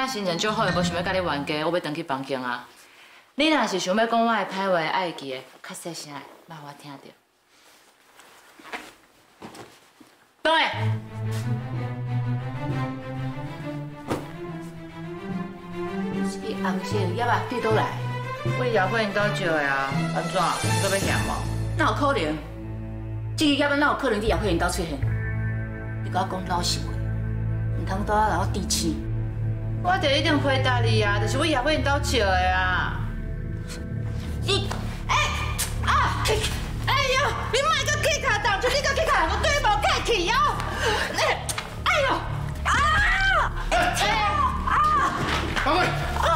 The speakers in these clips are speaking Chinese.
心情足好，无想要甲你冤家，我要回去房间啊。你若是想要讲我的歹话、爱记的，较细声的，莫我听到。倒来。 是红色叶啊，对倒来。 我叶花因兜借的啊，安怎？搁要嫌无？ 哪有可能？这个叶啊，哪有可能伫叶花因兜出现？你甲我讲老实话，唔通倒来让我低气。 我就一定回答你啊，就是我叶花因兜借的啊。 你，哎呦，你莫搁起脚动，就你搁起脚，我对无客气哦。哎呦， 干妹，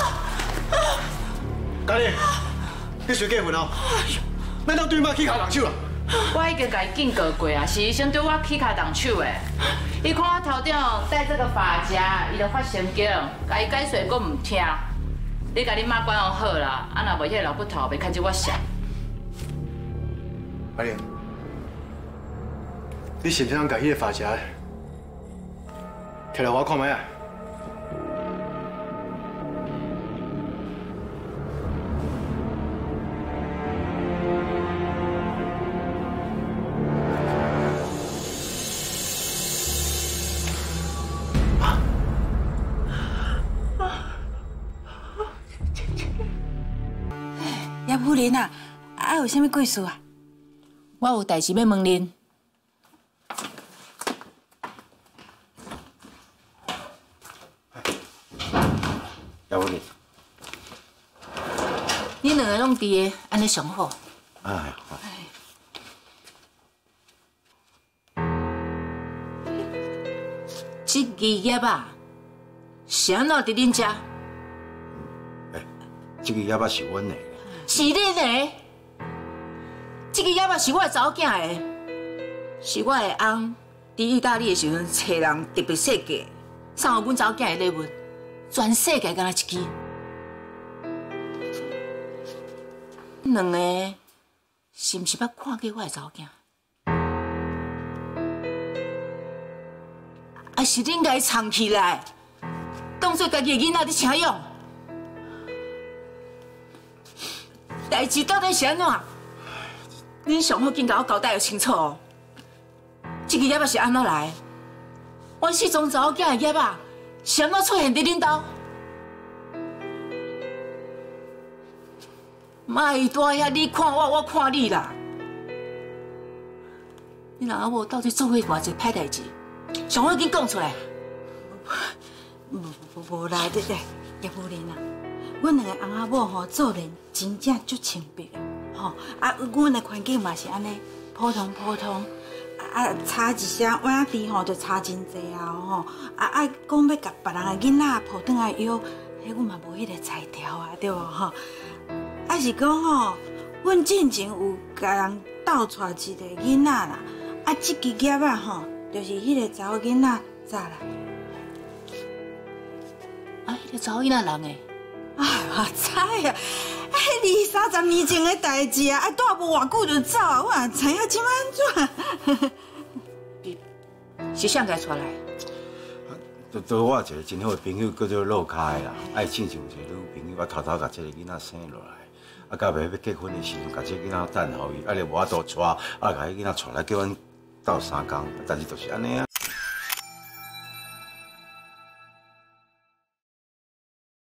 家己，你随结婚哦？咱当对马起脚动手啦？ 我已经甲伊警告过啊，是医生对我起脚动手的。伊看我头顶戴这个发夹，伊就发神经，甲伊解说佫唔听。你甲你妈管好好啦，啊若无迄个老骨头袂牵住我笑。 阿莲，你是毋是通甲迄个发夹摕来我看卖啊？ 叶夫人啊，有啥物贵事啊？我有代志要问恁。 叶夫人， 恁两个拢伫个，安尼上好。 哎， 这个叶啊，是安怎伫恁遮？ 这个叶仔是阮的。 是恁的。这个叶啊是我的查某囝的，是我的翁伫意大利的时阵找人特别设计，送互阮查某囝的礼物，全世界敢若一支。两个是毋是捌看过我的查某囝？还是恁家藏起来，当做家己的囡仔伫请用？代志到底是安怎？恁上好紧甲我交代清楚哦。这个叶仔是安怎来？我失踪查某囝的叶仔是安怎出现伫恁兜？卖大遐，你看我，我看你啦。你两阿某到底做过偌济歹代志？上好紧讲出来。 无啦，叶夫人啊，阮两个翁仔某吼做人真正足清白的，吼啊，阮的环境嘛是安尼普通，差一声碗底吼就差真济啊吼，讲要甲别人的囡仔抱转来养，迄阮嘛无迄个才调啊，对无吼？啊是讲吼，阮进前有甲人斗带一个囡仔啦，啊，这支叶啊吼，就是迄个查某囡仔早来。 啊，迄个查某囡仔人诶。 哎，我知啊，迄20-30年前的代志啊，啊，带无偌久就走啊，我哪知影即摆安怎？ 是谁家带来？ 都我一个真好的朋友，叫做陆开啦，爱亲像一个女朋友，我偷偷把这个囡仔生落来，啊，到尾要结婚的时阵，把这个囡仔等候伊，啊，就无法度带，啊，把迄囡仔带来叫阮斗3工，但是就是安尼啊。